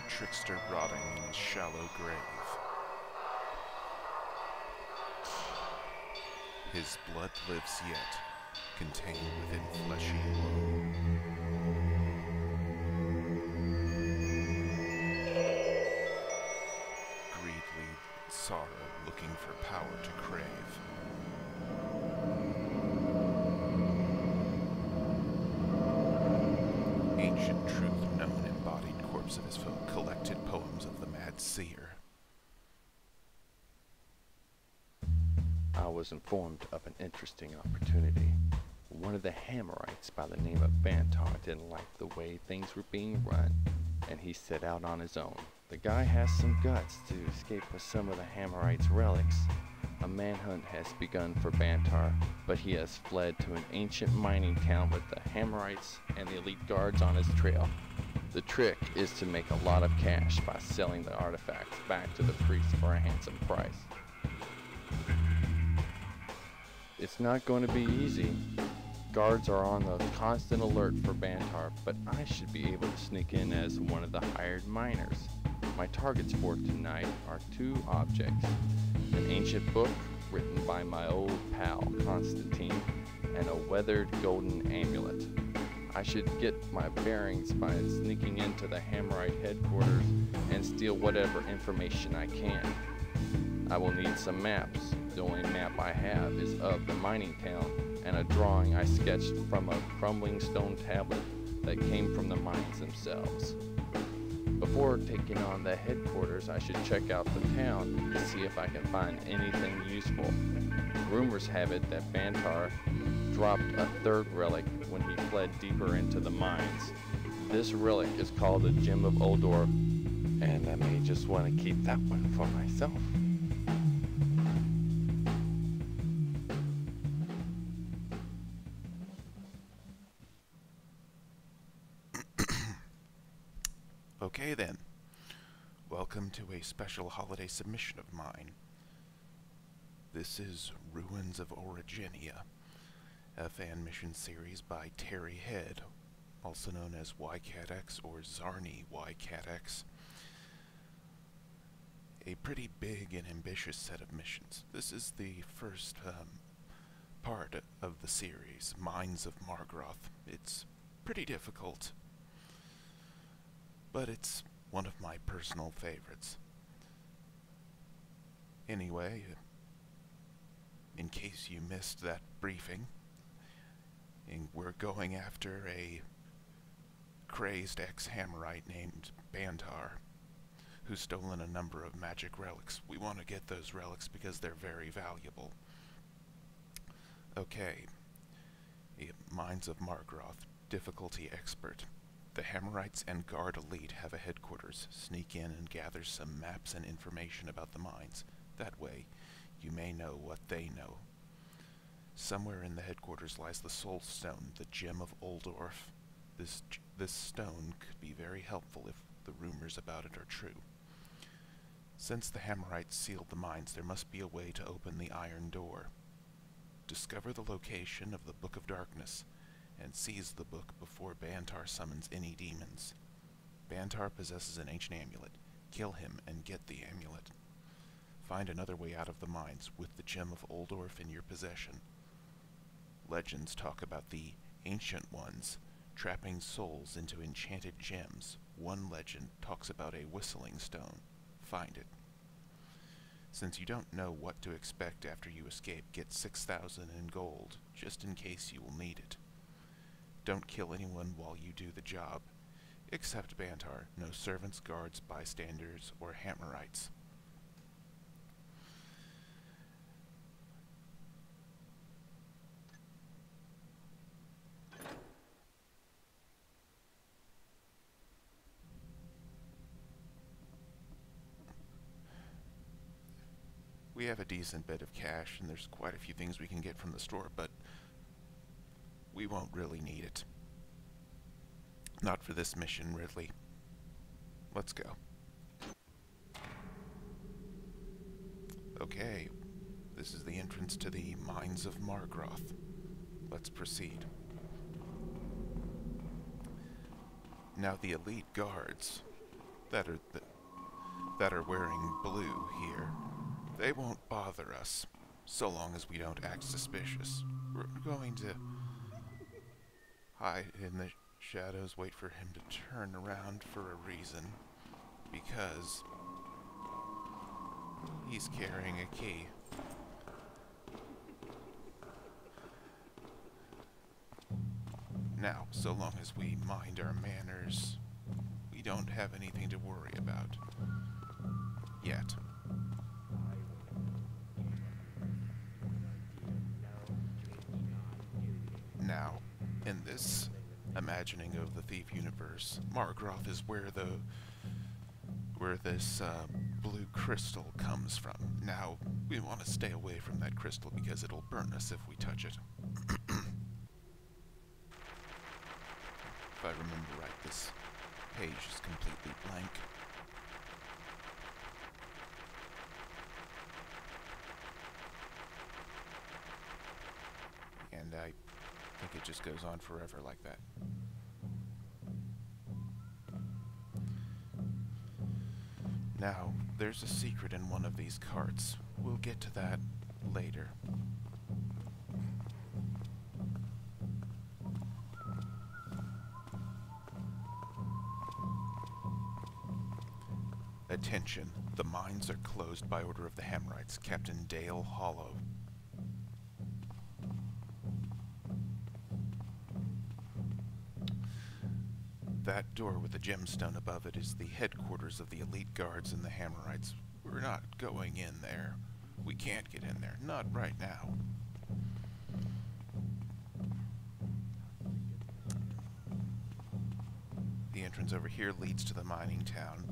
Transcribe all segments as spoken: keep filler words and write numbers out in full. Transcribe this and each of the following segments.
the trickster rotting in his shallow grave. His blood lives yet, contained within fleshy woe. Greed leads sorrow, looking for power to crave. Ancient truth known embodied corpse of his folk, collected poems of the mad seer. I was informed of an interesting opportunity. One of the Hammerites by the name of Bantar didn't like the way things were being run, and he set out on his own. The guy has some guts to escape with some of the Hammerites' relics. A manhunt has begun for Bantar, but he has fled to an ancient mining town with the Hammerites and the elite guards on his trail. The trick is to make a lot of cash by selling the artifacts back to the priests for a handsome price. It's not going to be easy. Guards are on the constant alert for Bantar, but I should be able to sneak in as one of the hired miners. My targets for tonight are two objects: an ancient book written by my old pal Constantine, and a weathered golden amulet. I should get my bearings by sneaking into the Hammerite headquarters and steal whatever information I can. I will need some maps. The only map I have is of the mining town and a drawing I sketched from a crumbling stone tablet that came from the mines themselves. Before taking on the headquarters, I should check out the town to see if I can find anything useful. Rumors have it that Bantar dropped a third relic when he fled deeper into the mines. This relic is called the Gem of Uldor, and I may just want to keep that one for myself. Okay then, welcome to a special holiday submission of mine. This is Ruins of Origenia, a fan mission series by Terry Head, also known as Y Cat X or Zarni Y Cat X. A pretty big and ambitious set of missions. This is the first um, part of the series, Mines of Margroth. It's pretty difficult, but it's one of my personal favorites. Anyway, in case you missed that briefing, we're going after a crazed ex-Hammerite named Bantar, who's stolen a number of magic relics. We want to get those relics because they're very valuable. Okay, Mines of Margroth, difficulty expert. The Hammerites and Guard Elite have a headquarters. Sneak in and gather some maps and information about the mines. That way, you may know what they know. Somewhere in the headquarters lies the Soul Stone, the Gem of Uldorf. This, this stone could be very helpful if the rumors about it are true. Since the Hammerites sealed the mines, there must be a way to open the iron door. Discover the location of the Book of Darkness, and seize the book before Bantar summons any demons. Bantar possesses an ancient amulet. Kill him and get the amulet. Find another way out of the mines with the Gem of Uldorf in your possession. Legends talk about the Ancient Ones trapping souls into enchanted gems. One legend talks about a whistling stone. Find it. Since you don't know what to expect after you escape, get six thousand in gold, just in case you will need it. Don't kill anyone while you do the job, except Bantar. No servants, guards, bystanders, or Hammerites. We have a decent bit of cash, and there's quite a few things we can get from the store, but we won't really need it. Not for this mission, Ridley. Let's go. Okay, this is the entrance to the Mines of Margroth. Let's proceed. Now the elite guards, that are th that are wearing blue here. They won't bother us, so long as we don't act suspicious. We're going to hide in the shadows, wait for him to turn around for a reason, because he's carrying a key. Now, so long as we mind our manners, we don't have anything to worry about. Yet. Now, in this imagining of the Thief universe, Margroth is where the where this uh, blue crystal comes from. Now, we want to stay away from that crystal because it'll burn us if we touch it. If I remember right, this page is completely blank. And I think it just goes on forever like that. Now, there's a secret in one of these carts. We'll get to that later. Attention, the mines are closed by order of the Hammerites, Captain Dale Hollow. That door with the gemstone above it is the headquarters of the elite guards and the Hammerites. We're not going in there. We can't get in there, not right now. The entrance over here leads to the mining town.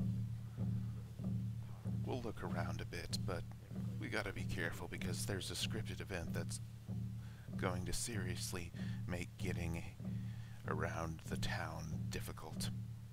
We'll look around a bit, but we gotta be careful because there's a scripted event that's going to seriously make getting around the town difficult.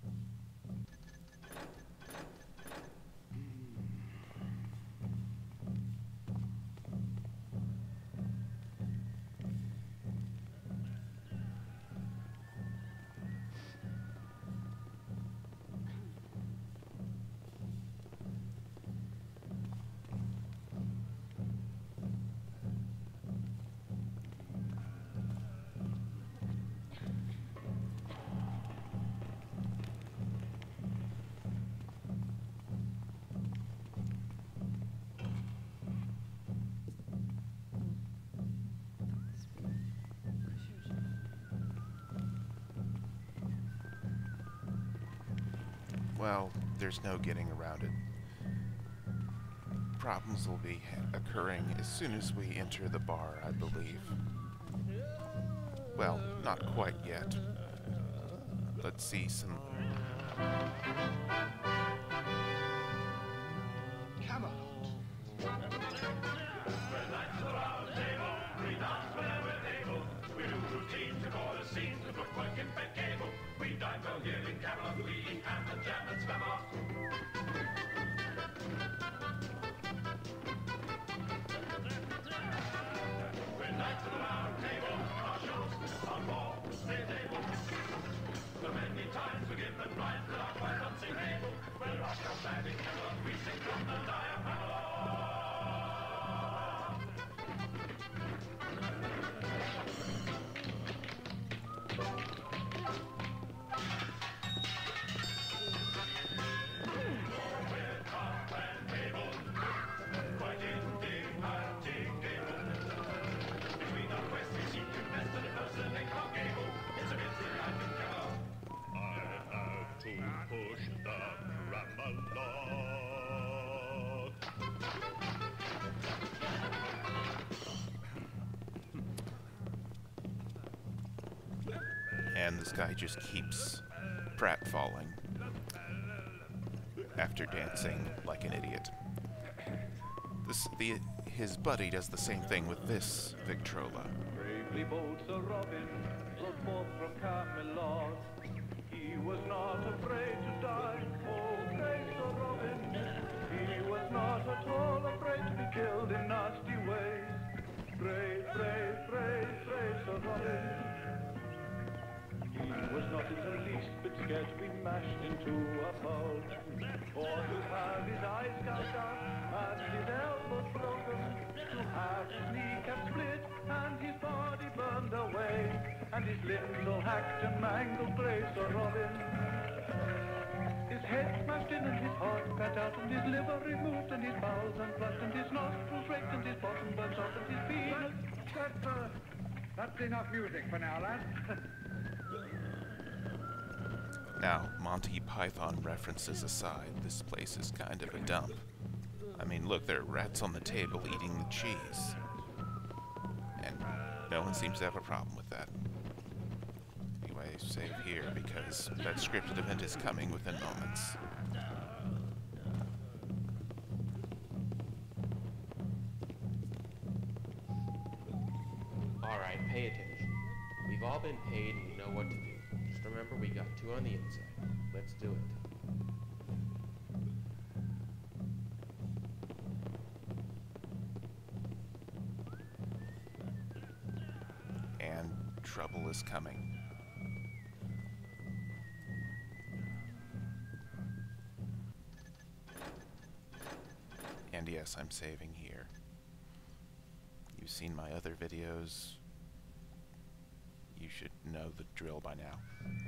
Well, there's no getting around it. Problems will be occurring as soon as we enter the bar, I believe. Well, not quite yet. Let's see some... And this guy just keeps pratfalling after dancing like an idiot. This, the, his buddy does the same thing with this Victrola. Bravely bold Sir Robin rode forth from Camelot. He was not afraid to die, oh brave Sir Robin. He was not at all afraid to be killed in nasty ways. Brave, brave, brave, brave Sir Robin. He was not in the least bit scared to be mashed into to uphold. For to have his eyes gouged out and his elbows broken, to have his kneecap split and his body burned away, and his limbs all hacked and mangled, brave Sir Robin. His head smashed in and his heart cut out and his liver removed and his bowels unplugged and his nostrils raked and his bottom burnt off and his penis... That's, uh, that's enough music for now, lads. Now, Monty Python references aside, this place is kind of a dump. I mean, look, there are rats on the table eating the cheese. And no one seems to have a problem with that. Anyway, save here because that scripted event is coming within moments. Alright, pay attention. We've all been paid and we know what to do. Just remember we got two on the inside. Let's do it. And trouble is coming. And yes, I'm saving here. You've seen my other videos. You should know the drill by now.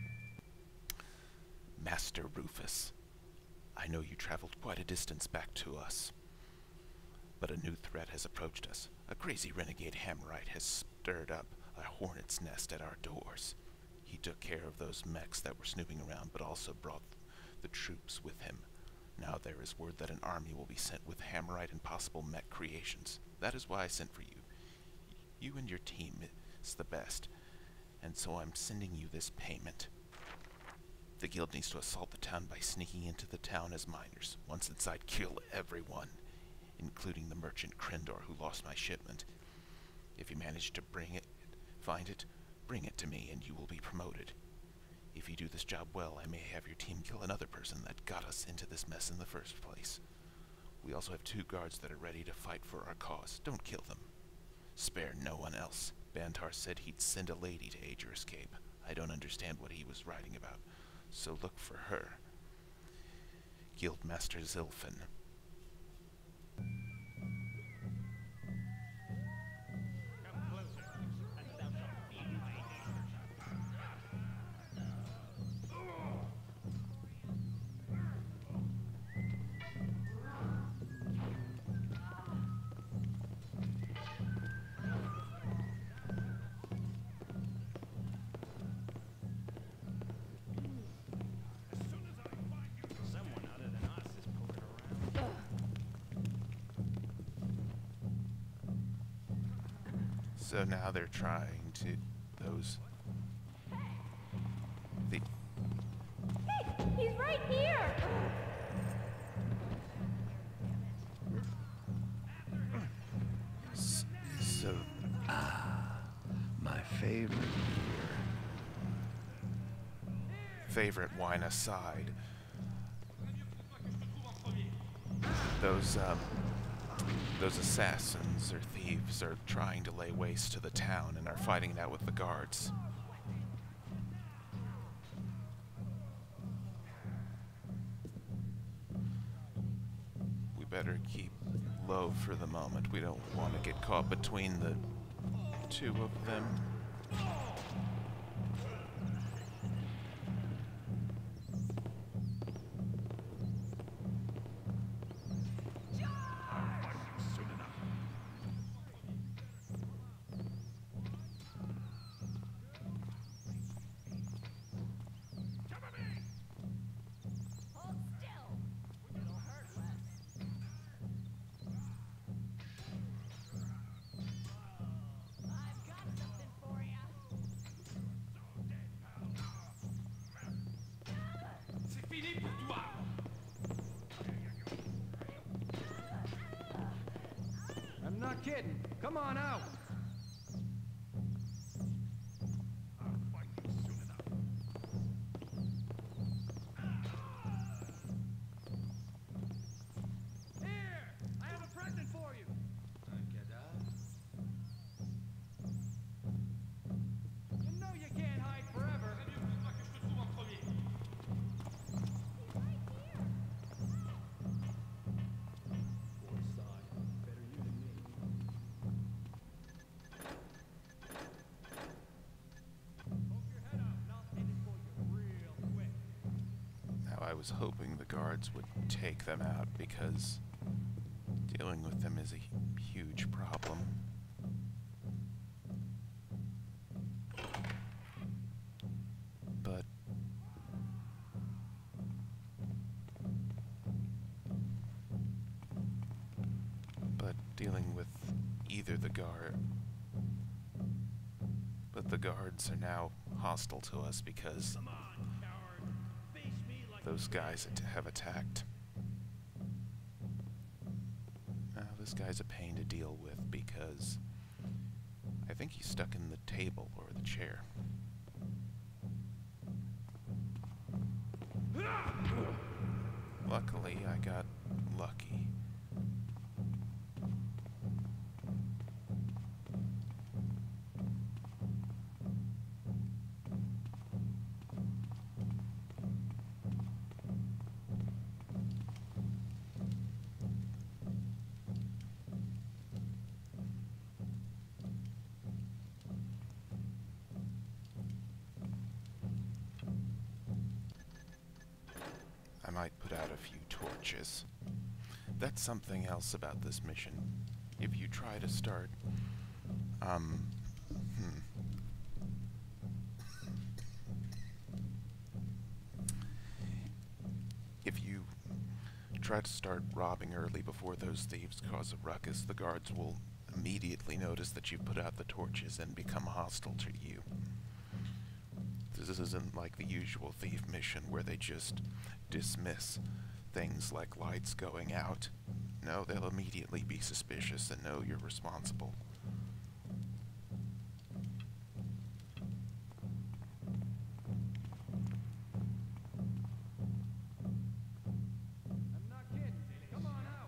Master Rufus, I know you traveled quite a distance back to us, but a new threat has approached us. A crazy renegade Hammerite has stirred up a hornet's nest at our doors. He took care of those mechs that were snooping around, but also brought the troops with him. Now there is word that an army will be sent with Hammerite and possible mech creations. That is why I sent for you. You and your team is the best, and so I'm sending you this payment. The guild needs to assault the town by sneaking into the town as miners. Once inside, kill everyone, including the merchant Krendor who lost my shipment. If you manage to bring it, find it, bring it to me and you will be promoted. If you do this job well, I may have your team kill another person that got us into this mess in the first place. We also have two guards that are ready to fight for our cause. Don't kill them. Spare no one else. Bantar said he'd send a lady to aid your escape. I don't understand what he was writing about, so look for her. Guildmaster Zilfin. So now they're trying to, those, the, Hey, he's right here! s- so, My favorite beer. favorite wine aside, those, um, those assassins or thieves are trying to lay waste to the town and are fighting it out with the guards. We better keep low for the moment. We don't want to get caught between the two of them. Hold still! It'll hurt less. I've got something for ya. I'm not kidding. Come on out. Here, I have a present for you. You know you can't hide forever. I was hoping the guards would take them out because dealing with them is a hu- huge problem. But but dealing with either the guard but the guards are now hostile to us because those guys at- have attacked. Now, this guy's a pain to deal with because I think he's stuck in the table or the chair. Luckily, I got lucky. I might put out a few torches. That's something else about this mission. If you try to start, um, hmm. If you try to start robbing early before those thieves cause a ruckus, the guards will immediately notice that you've put out the torches and become hostile to you. This isn't like the usual thief mission where they just dismiss things like lights going out. No, they'll immediately be suspicious and know you're responsible. I'm not kidding. Come on out.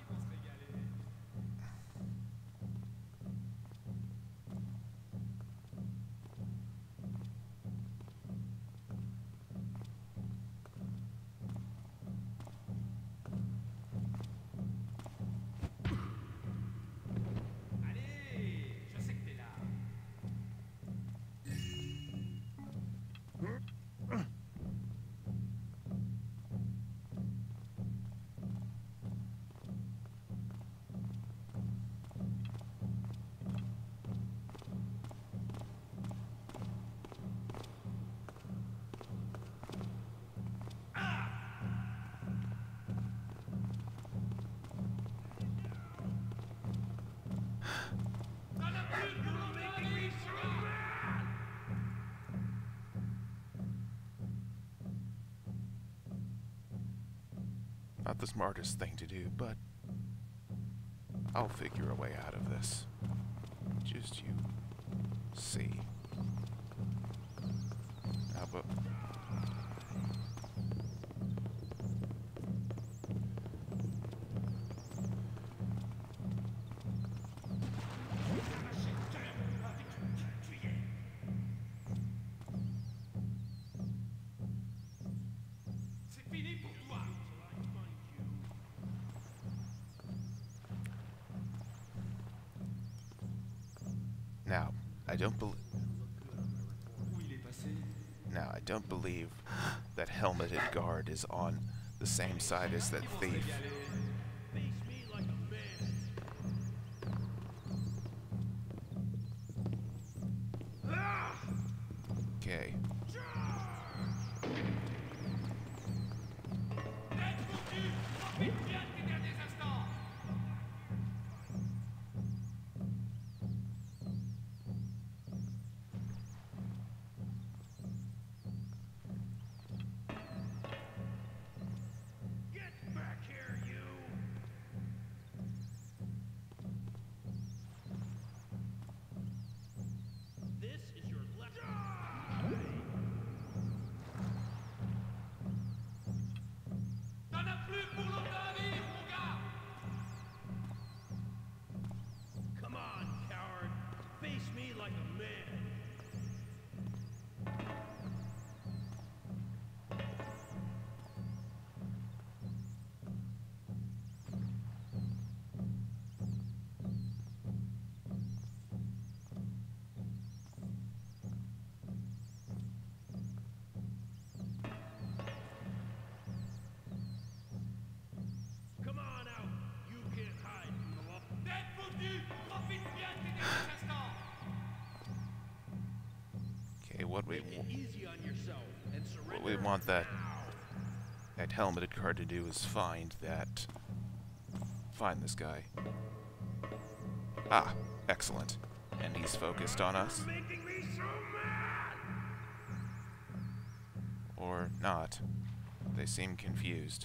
Not the smartest thing to do, but I'll figure a way out of this. Just you see. Now, but Now, I don't believe. Now, I don't believe that helmeted guard is on the same side as that thief. Okay. This is your left. we Take it easy on yourself and what we surrender want that now. that helmeted guard to do is find that find this guy. Ah, excellent. And he's focused on us. Making me so mad. Or not. They seem confused.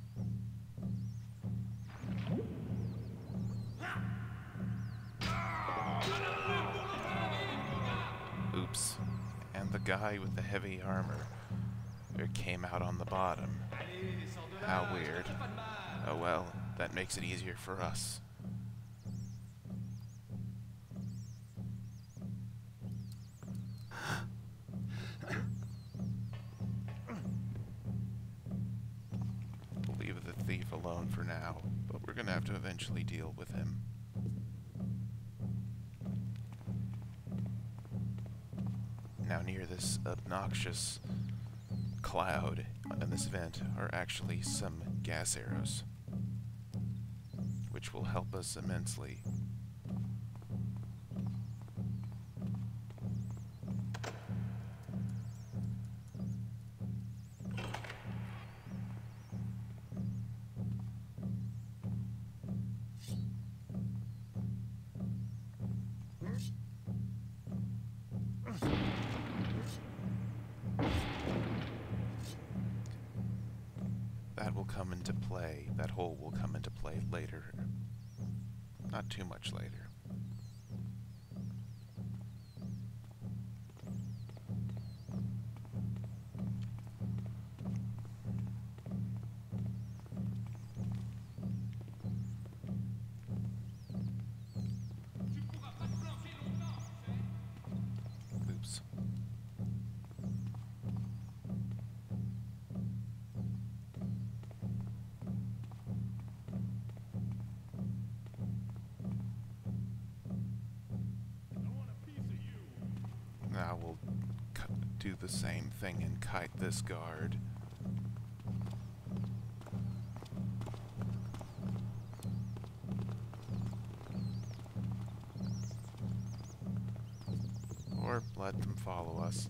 Oops. And the guy with the heavy armor it came out on the bottom. How weird. Oh well, that makes it easier for us. We'll leave the thief alone for now, but we're gonna have to eventually deal with him. Now near this obnoxious cloud in this vent are actually some gas arrows, which will help us immensely. That will come into play, that hole will come into play later. Not too much later. Oops. Now we'll cu- do the same thing and kite this guard. Or let them follow us.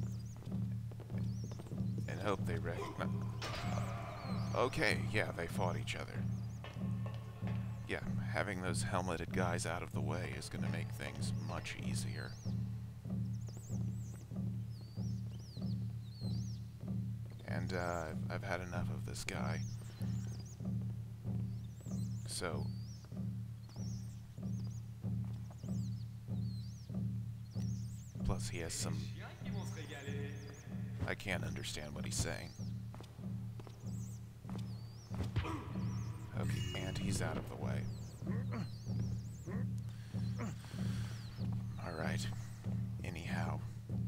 And hope they recognize... Okay, yeah, they fought each other. Yeah, having those helmeted guys out of the way is gonna make things much easier. And uh, I've, I've had enough of this guy. So... Plus he has some... I can't understand what he's saying. Okay, and he's out of the way. Alright. Anyhow.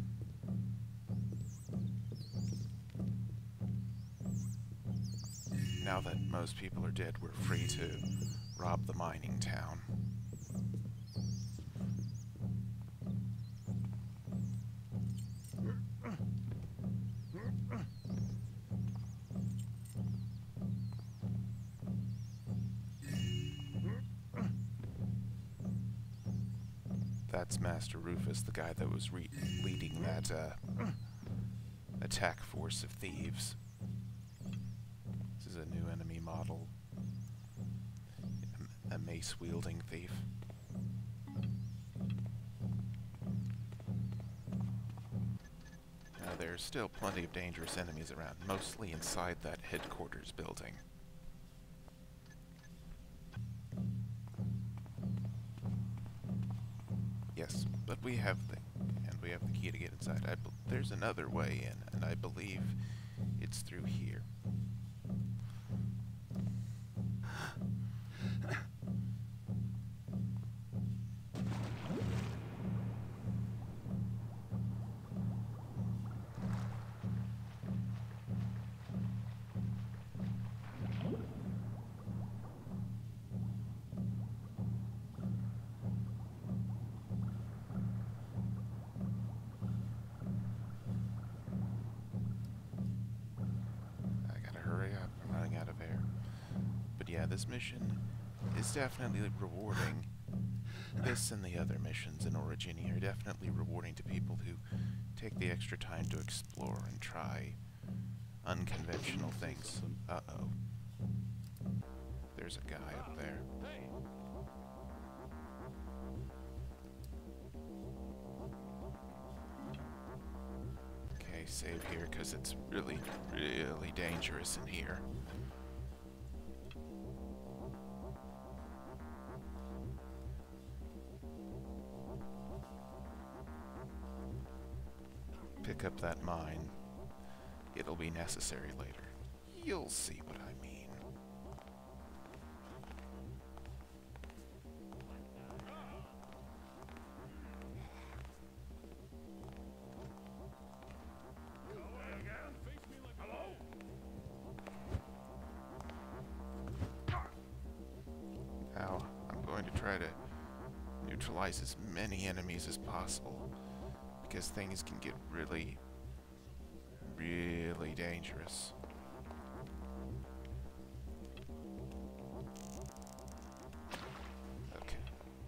Now that most people are dead, we're free to rob the mining town. That's Master Rufus, the guy that was re leading that uh, attack force of thieves. This is a new enemy model. A, a mace-wielding thief. Now, there's still plenty of dangerous enemies around, mostly inside that headquarters building. Yes, but we have the and we have the key to get inside. I bel there's another way in, and I believe it's through here. Out of air. But yeah, this mission is definitely rewarding. This and the other missions in Origini are definitely rewarding to people who take the extra time to explore and try unconventional things. Uh-oh. There's a guy up there. Okay, save here because it's really, really dangerous in here. Pick up that mine. It'll be necessary later. You'll see what I mean. Now, I'm going to try to neutralize as many enemies as possible, because things can get really, really dangerous. Okay.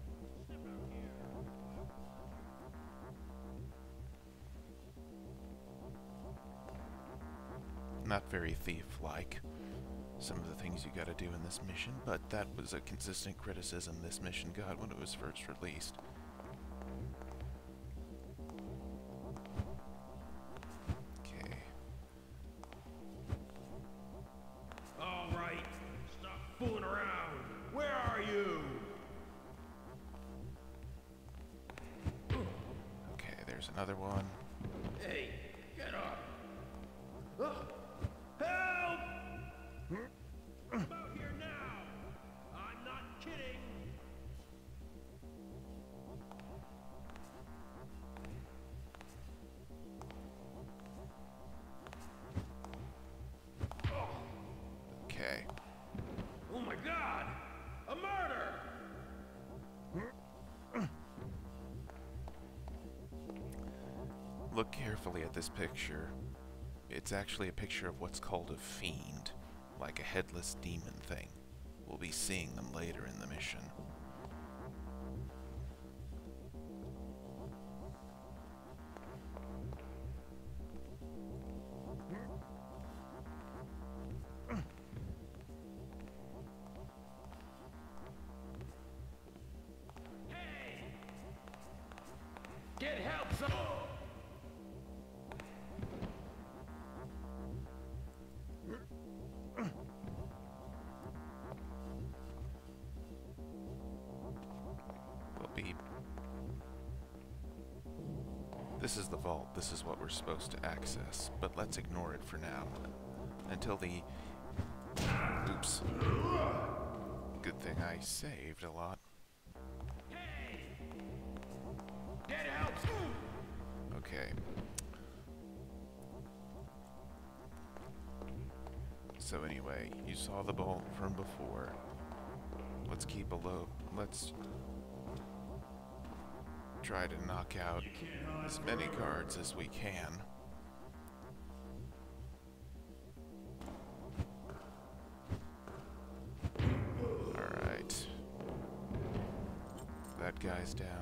Not very thief-like, some of the things you gotta do in this mission, but that was a consistent criticism this mission got when it was first released. Okay. All right, stop fooling around. Where are you? Okay, there's another one. Hey, get up. Ugh. Help! I'm out here now. I'm not kidding. Okay. Oh my God! A murder! Look carefully at this picture. It's actually a picture of what's called a fiend, like a headless demon thing. We'll be seeing them later in the mission. Get help, son! We'll be... This is the vault. This is what we're supposed to access, but let's ignore it for now. Until the... Oops. Good thing I saved a lot. Get help! Okay. So anyway, you saw the vault from before. Let's keep a low. Let's try to knock out as many guards as we can. Alright. That guy's down.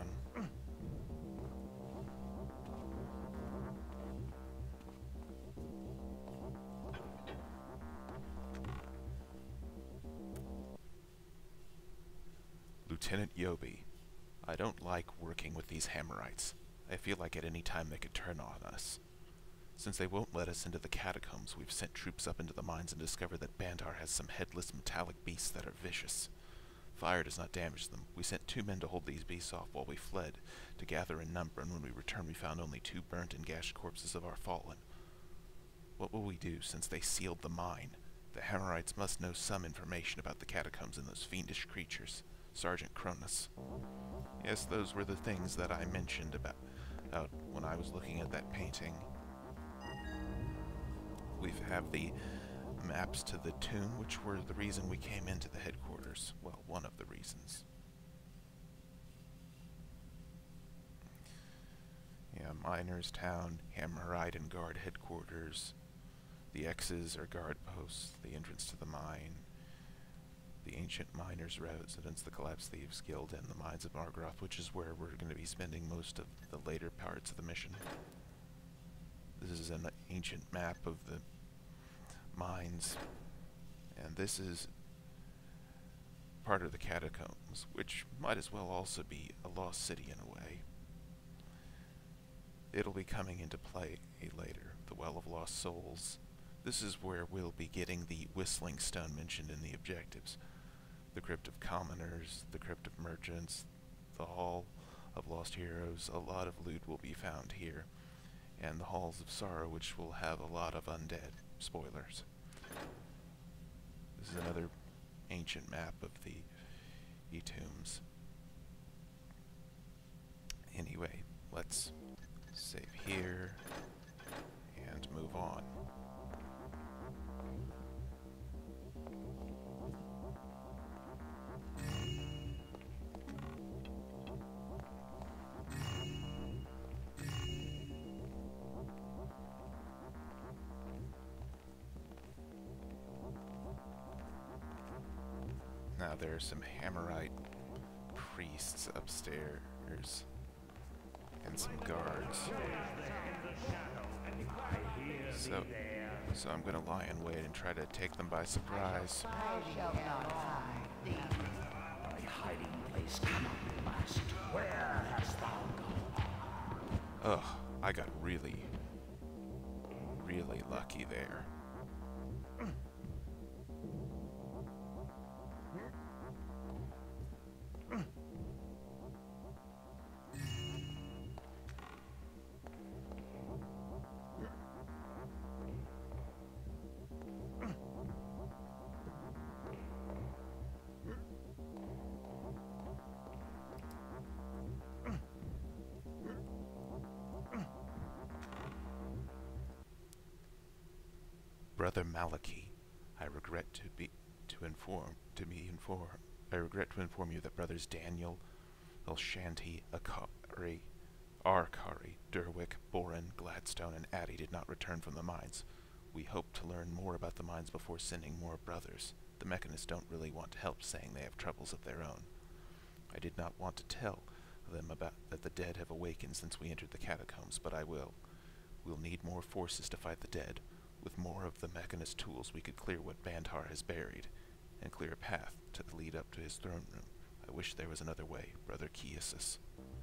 Lieutenant Yobi, I don't like working with these Hammerites. I feel like at any time they could turn on us. Since they won't let us into the catacombs, we've sent troops up into the mines and discovered that Bandar has some headless metallic beasts that are vicious. Fire does not damage them. We sent two men to hold these beasts off while we fled, to gather in number, and when we returned we found only two burnt and gashed corpses of our fallen. What will we do since they sealed the mine? The Hammerites must know some information about the catacombs and those fiendish creatures. Sergeant Cronus. Yes, those were the things that I mentioned about, about when I was looking at that painting. We have the maps to the tomb, which were the reason we came into the headquarters. Well, one of the reasons. Yeah, Miners Town, Hammerite and Guard headquarters. The X's are guard posts, the entrance to the mine. the Ancient Miners' Residence, the Collapsed Thieves Guild, and the Mines of Margroth, which is where we're going to be spending most of the later parts of the mission. This is an ancient map of the mines, and this is part of the catacombs, which might as well also be a lost city in a way. It'll be coming into play later. The Well of Lost Souls. This is where we'll be getting the Whistling Stone mentioned in the objectives. The Crypt of Commoners, the Crypt of Merchants, the Hall of Lost Heroes. A lot of loot will be found here. And the Halls of Sorrow, which will have a lot of undead. Spoilers. This is another ancient map of the E-tombs. Anyway, let's save here and move on. Now there are some Hammerite priests upstairs and some guards. So, so I'm gonna lie in wait and try to take them by surprise. I shall not hide thee. Thy hiding place cannot be masked. Where hast thou gone? Ugh, I got really, really lucky there. Brother Malachi, I regret to be to inform to be inform I regret to inform you that brothers Daniel, Elshanti, Akari, Arkari, Derwick, Boren, Gladstone, and Addy did not return from the mines. We hope to learn more about the mines before sending more brothers. The mechanists don't really want help, saying they have troubles of their own. I did not want to tell them about that the dead have awakened since we entered the catacombs, but I will. We'll need more forces to fight the dead. With more of the mechanist tools, we could clear what Bantar has buried, and clear a path to lead up to his throne room. I wish there was another way, Brother Kiesis.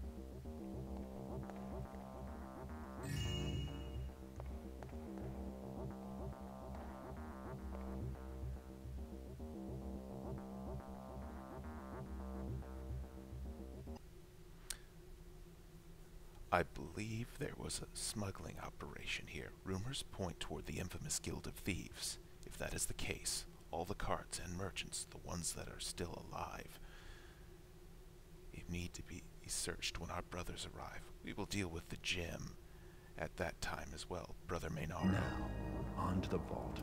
I believe there was a smuggling operation here. Rumors point toward the infamous Guild of Thieves. If that is the case, all the carts and merchants, the ones that are still alive, need to be searched when our brothers arrive. We will deal with the gem at that time as well, Brother Maynard. Now, on to the vault.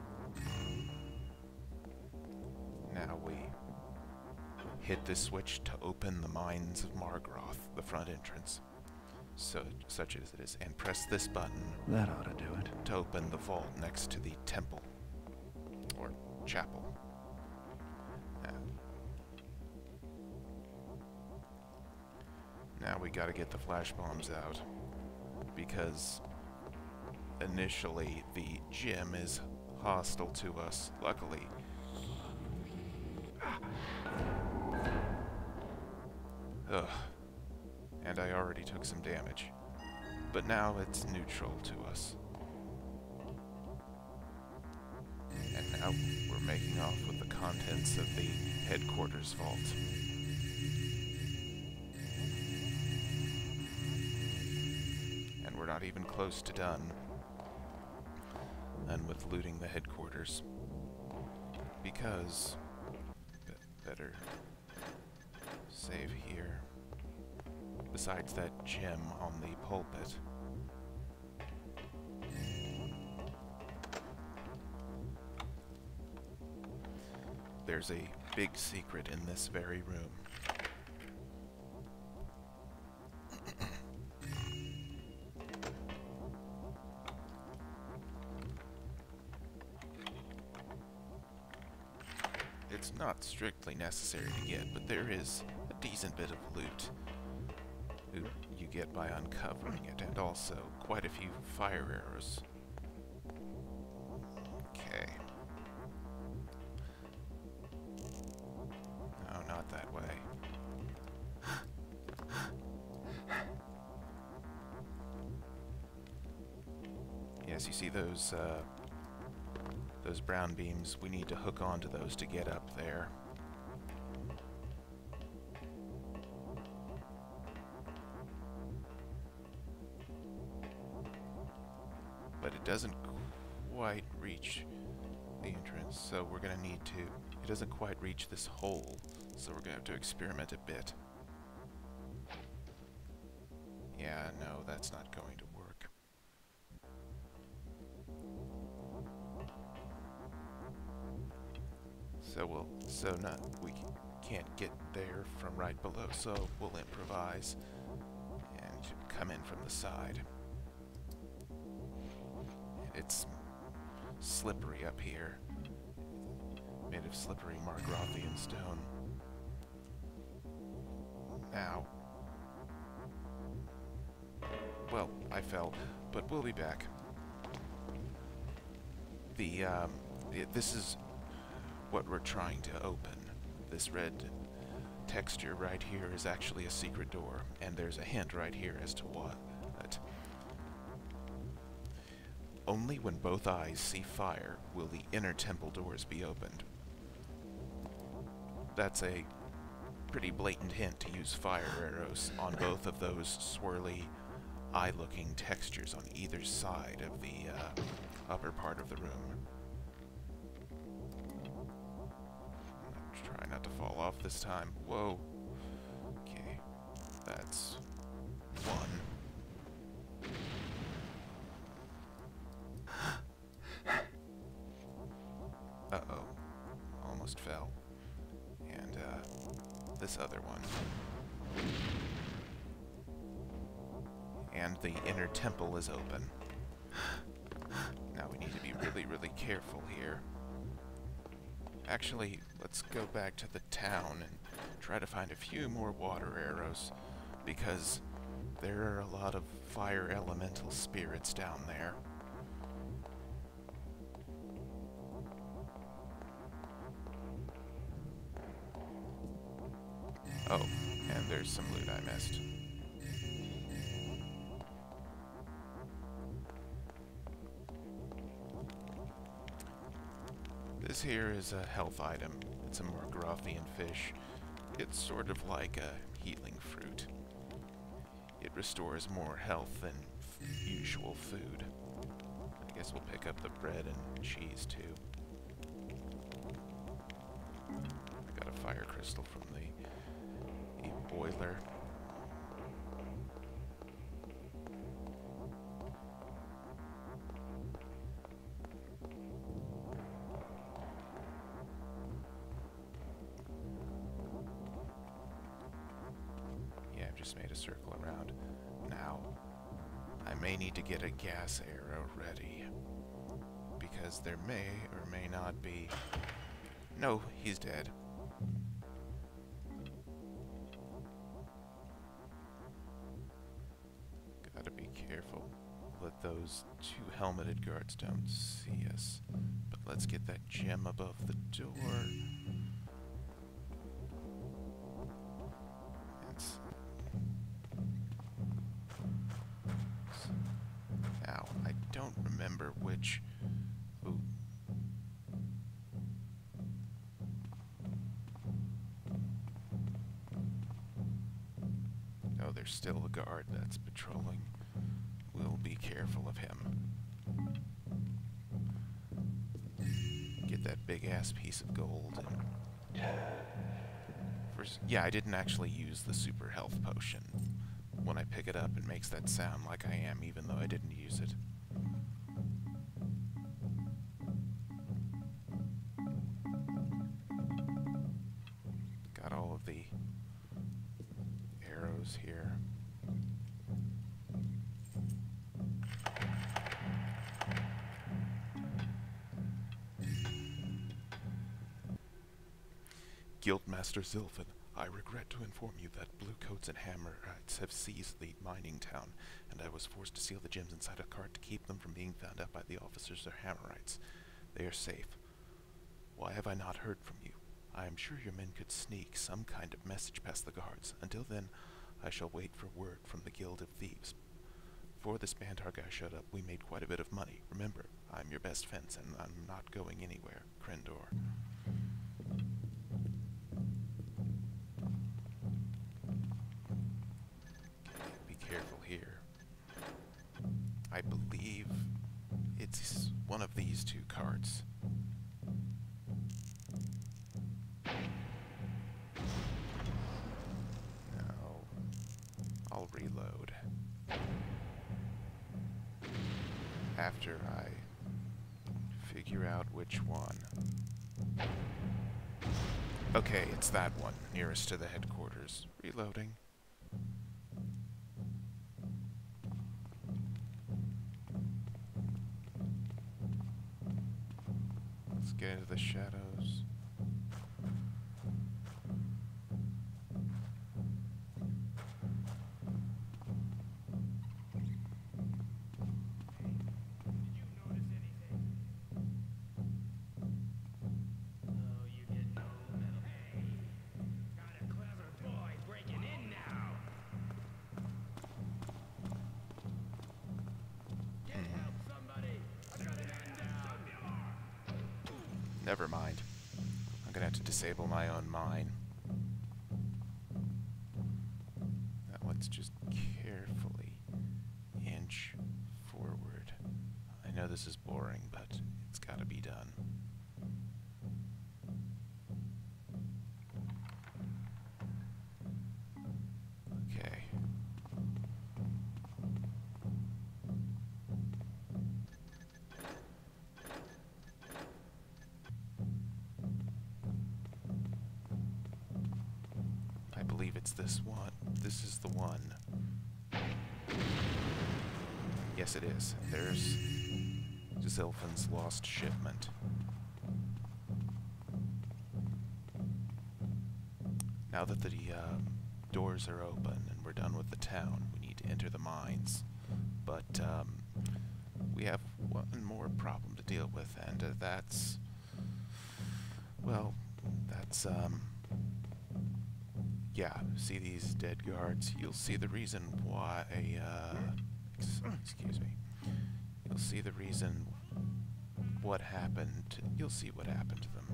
Now we hit the switch to open the Mines of Margroth, the front entrance. So, such as it is, and press this button. That ought to do it. To open the vault next to the temple, or chapel. Now, now we gotta get the flash bombs out, because initially the gem is hostile to us. Luckily, ugh. And I already took some damage. But now it's neutral to us. And now we're making off with the contents of the headquarters vault. And we're not even close to done. And with looting the headquarters. Because... better save here. Besides that gem on the pulpit. There's a big secret in this very room. It it's not strictly necessary to get, but there is a decent bit of loot loot you get by uncovering it, and also quite a few fire arrows. Okay. No, not that way. Yes, you see those, uh, those brown beams? We need to hook onto those to get up there. But it doesn't quite reach the entrance, so we're gonna need to... It doesn't quite reach this hole, so we're gonna have to experiment a bit. Yeah, no, that's not going to work. So we'll... So not... We can't get there from right below, so we'll improvise and come in from the side. It's slippery up here, made of slippery Margrothian stone. Ow. Well, I fell, but we'll be back. The, um, it, this is what we're trying to open. This red texture right here is actually a secret door, and there's a hint right here as to what. Only when both eyes see fire will the inner temple doors be opened. That's a pretty blatant hint to use fire arrows on both of those swirly, eye-looking textures on either side of the uh, upper part of the room. Try not to fall off this time. Whoa. Okay. That's one. Uh-oh. Almost fell. And, uh, this other one. And the inner temple is open. Now we need to be really, really careful here. Actually, let's go back to the town and try to find a few more water arrows, because there are a lot of fire elemental spirits down there. Oh, and there's some loot I missed. This here is a health item. It's a Margrothian fish. It's sort of like a healing fruit. It restores more health than f usual food. I guess we'll pick up the bread and cheese too. I got a fire crystal from the boiler. Yeah, I've just made a circle around. Now, I may need to get a gas arrow ready, because there may or may not be... No, he's dead. Gotta be careful. Let those two helmeted guards don't see us. But let's get that gem above the door. It's... Now, I don't remember which... Ooh. Oh, there's still a guard that's patrolling. We'll be careful of him. Get that big-ass piece of gold. And first, yeah, I didn't actually use the super health potion. When I pick it up, it makes that sound like I am, even though I didn't use it. Got all of the arrows here. Guildmaster Zilfin, I regret to inform you that Bluecoats and Hammerites have seized the mining town, and I was forced to seal the gems inside a cart to keep them from being found out by the officers or Hammerites. They are safe. Why have I not heard from you? I am sure your men could sneak some kind of message past the guards. Until then, I shall wait for word from the Guild of Thieves. Before this Bantar guy showed up, we made quite a bit of money. Remember, I'm your best fence, and I'm not going anywhere, Krendor. Be careful here. I believe it's one of these two carts. Now, I'll reload after I figure out which one. Okay, it's that one, nearest to the headquarters. Reloading. Let's get into the shadows. Never mind. I'm gonna have to disable my own mine. Now let's just carefully inch forward. I know this is boring, but it's gotta be done. Okay. I believe it's this one. This is the one. Yes, it is. There's Zilfin's lost shipment. Now that the uh, doors are open and we're done with the town, we need to enter the mines. But um, we have one more problem to deal with, and uh, that's... well, that's... um. Yeah, see these dead guards? You'll see the reason why, uh, ex excuse me. You'll see the reason what happened. You'll see what happened to them.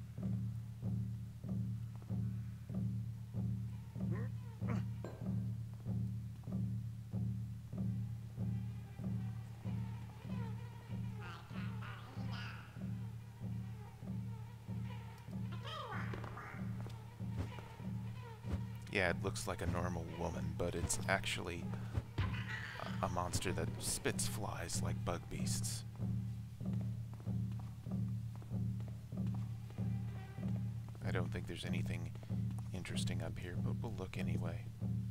Yeah, it looks like a normal woman, but it's actually a, a monster that spits flies like bug beasts. I don't think there's anything interesting up here, but we'll look anyway.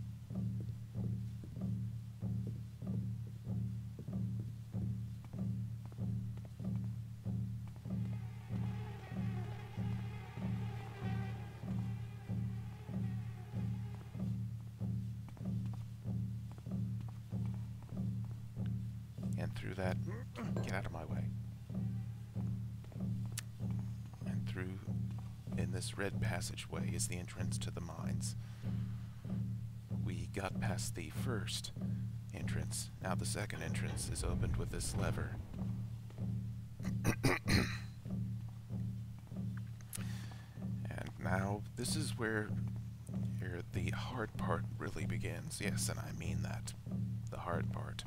And through that, get out of my way. And through, in this red passageway, is the entrance to the mines. We got past the first entrance. Now the second entrance is opened with this lever. And now, this is where, where the hard part really begins. Yes, and I mean that. The hard part.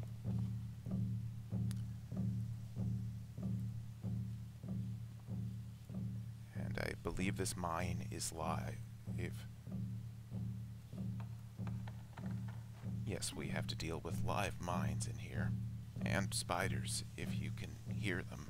I believe this mine is live. If yes, we have to deal with live mines in here, and spiders, if you can hear them.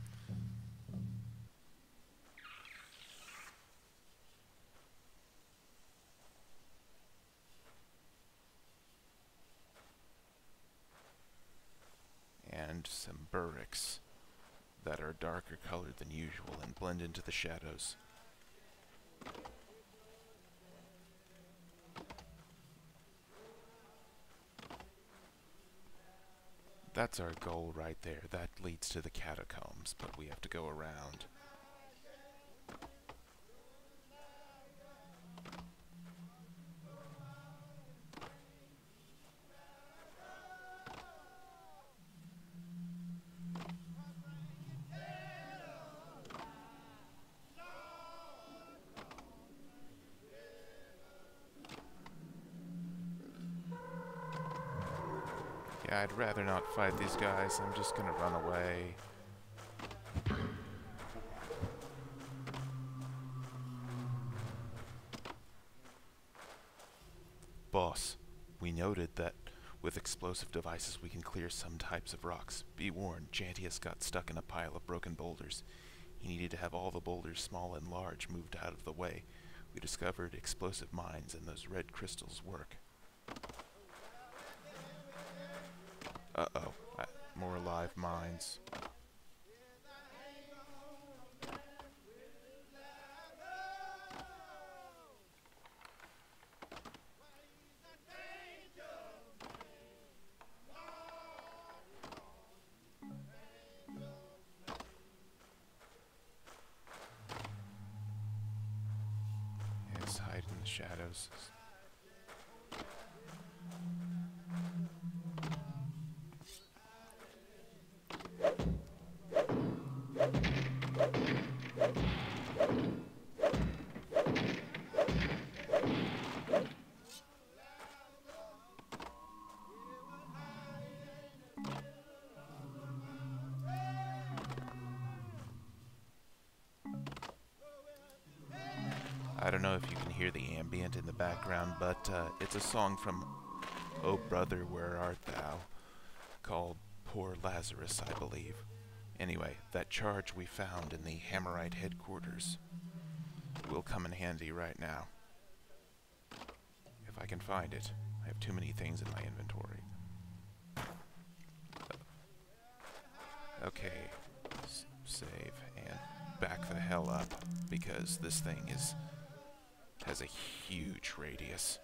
And some burricks that are darker colored than usual and blend into the shadows. That's our goal right there. That leads to the catacombs, but we have to go around. Yeah, I'd rather not fight these guys. I'm just gonna run away. Boss, we noted that with explosive devices we can clear some types of rocks. Be warned, Jantius got stuck in a pile of broken boulders. He needed to have all the boulders, small and large, moved out of the way. We discovered explosive mines and those red crystals work. Uh-oh. Uh, more live mines. Yes, hide in the shadows. I don't know if you can hear the ambient in the background, but uh, it's a song from Oh Brother, Where Art Thou? Called Poor Lazarus, I believe. Anyway, that charge we found in the Hammerite headquarters will come in handy right now. If I can find it. I have too many things in my inventory. Okay, S save and back the hell up, because this thing is has a huge radius.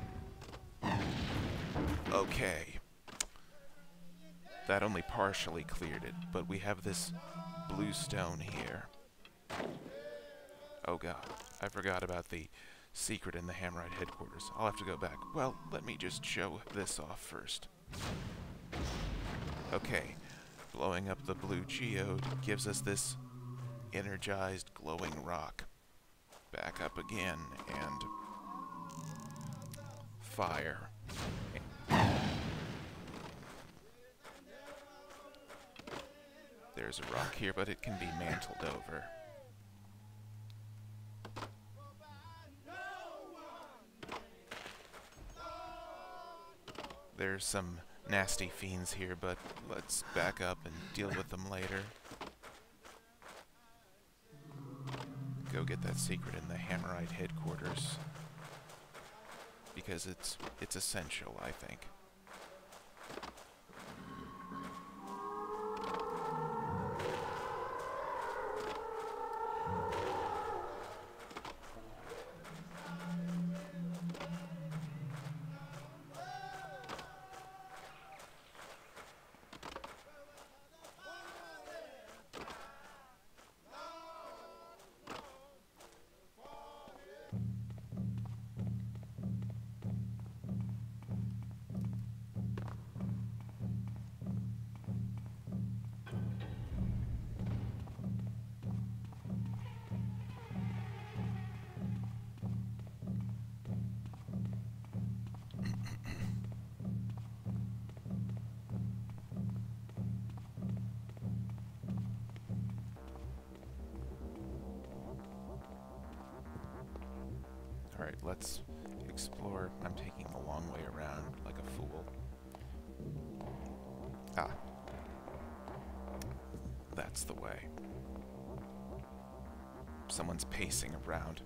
Okay. That only partially cleared it, but we have this blue stone here. Oh god, I forgot about the secret in the Hammerite headquarters. I'll have to go back. Well, let me just show this off first. Okay, blowing up the blue geode gives us this energized glowing rock. Back up again, and fire. There's a rock here, but it can be mantled over. There's some nasty fiends here, but let's back up and deal with them later. Go get that secret in the Hammerite headquarters, because it's it's essential, I think. Alright, let's explore. I'm taking the long way around like a fool. Ah. That's the way. Someone's pacing around.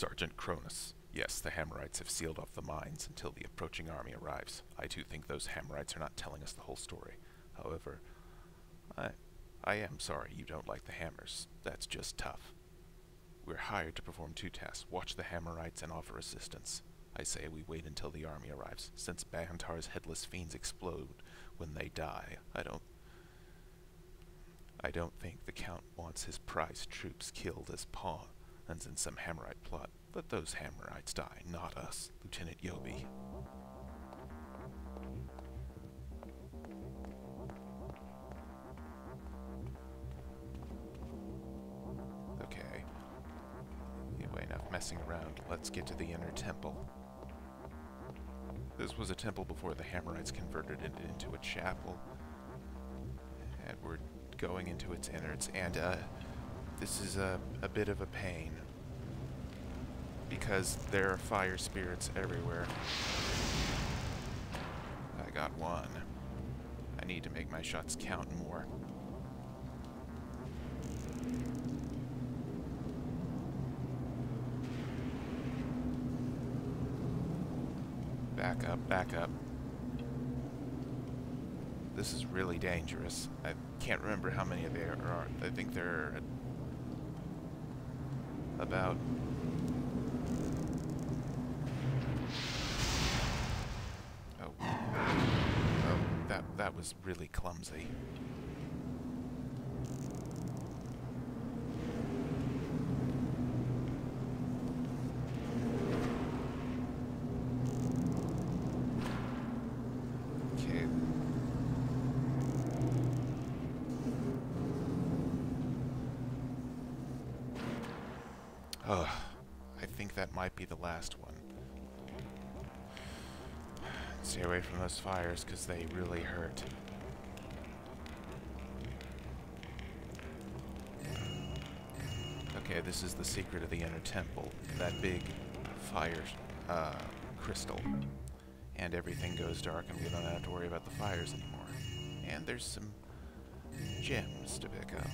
Sergeant Cronus. Yes, the Hammerites have sealed off the mines until the approaching army arrives. I too think those Hammerites are not telling us the whole story. However, I, I am sorry you don't like the Hammers. That's just tough. We're hired to perform two tasks: watch the Hammerites and offer assistance. I say we wait until the army arrives, since Bantar's headless fiends explode when they die. I don't... I don't think the Count wants his prized troops killed as pawns in some Hammerite plot. Let those Hammerites die, not us, Lieutenant Yobi. Okay. Anyway, enough messing around. Let's get to the inner temple. This was a temple before the Hammerites converted it into a chapel. And we're going into its innards, and uh, this is a, a bit of a pain, because there are fire spirits everywhere. I got one. I need to make my shots count more. Back up, back up. This is really dangerous. I can't remember how many there are. I think there are about... Oh. Oh, that, that was really clumsy. Ugh, I think that might be the last one. Stay away from those fires, because they really hurt. Okay, this is the secret of the inner temple. That big fire uh, crystal. And everything goes dark and we don't have to worry about the fires anymore. And there's some gems to pick up.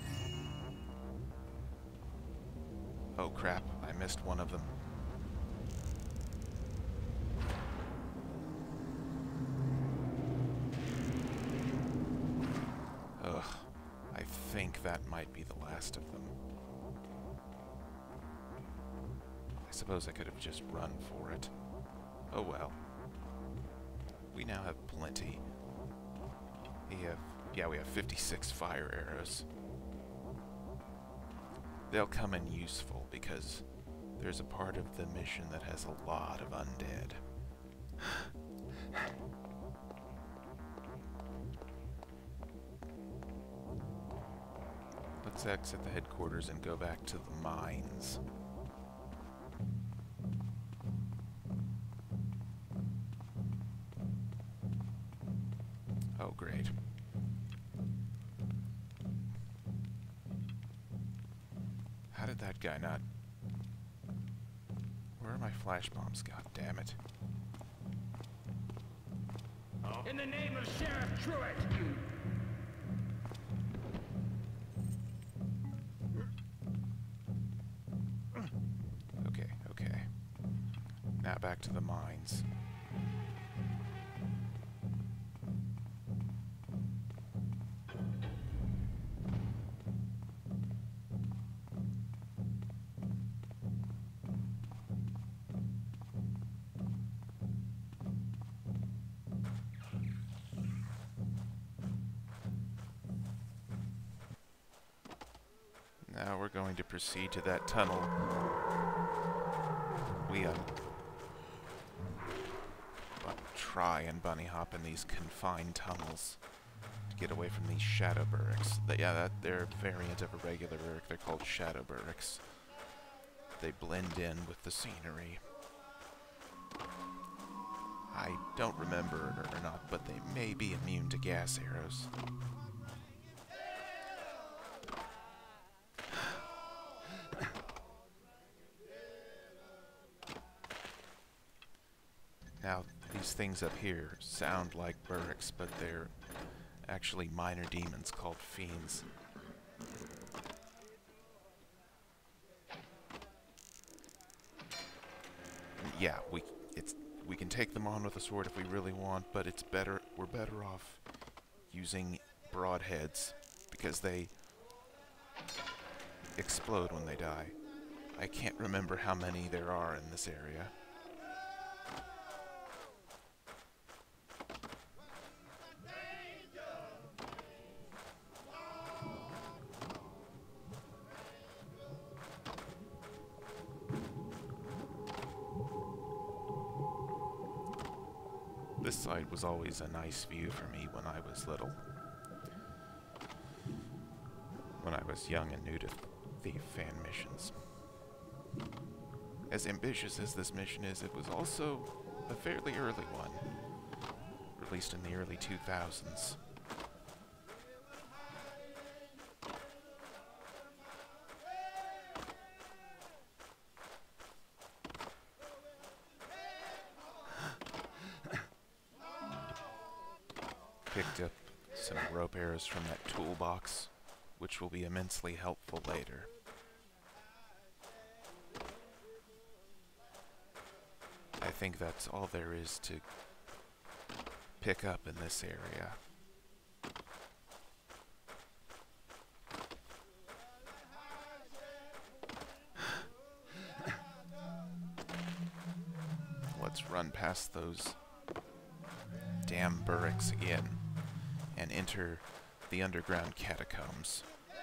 Oh crap, I missed one of them. Ugh, I think that might be the last of them. I suppose I could have just run for it. Oh well. We now have plenty. We have, yeah, we have fifty-six fire arrows. They'll come in useful because there's a part of the mission that has a lot of undead. Let's exit the headquarters and go back to the mines. Oh, great. How did that guy not... Where are my flash bombs? God damn it. In the name of Sheriff Truitt! Okay, okay. Now back to the mines. Now we're going to proceed to that tunnel. We, um... try and bunny hop in these confined tunnels to get away from these shadow burricks. That, yeah, that, they're a variant of a regular burrick. They're called shadow burricks. They blend in with the scenery. I don't remember or not, but they may be immune to gas arrows. Now, these things up here sound like burricks, but they're actually minor demons called fiends. yeah, we it's we can take them on with a sword if we really want, but it's better we're better off using broadheads because they explode when they die. I can't remember how many there are in this area. This side was always a nice view for me when I was little. When I was young and new to Thief fan missions. As ambitious as this mission is, it was also a fairly early one. Released in the early two thousands. Picked up some rope arrows from that toolbox, which will be immensely helpful later. I think that's all there is to pick up in this area. Let's run past those damn barracks again and enter the underground catacombs.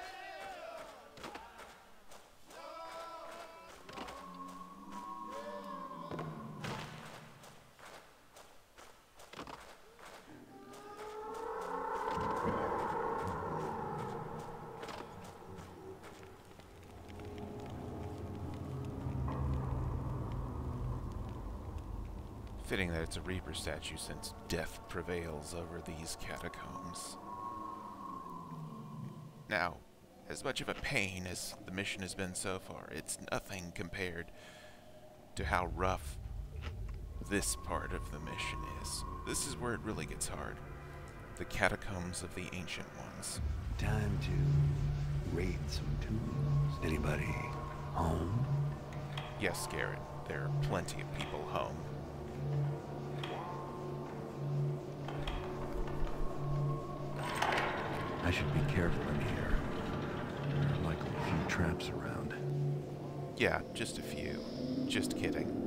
Fitting that it's a Reaper statue since death prevails over these catacombs. Now, as much of a pain as the mission has been so far, it's nothing compared to how rough this part of the mission is. This is where it really gets hard. The catacombs of the Ancient Ones. Time to raid some tombs. Anybody home? Yes, Garrett, there are plenty of people home. I should be careful in here. There are likely a few traps around. Yeah, just a few. Just kidding.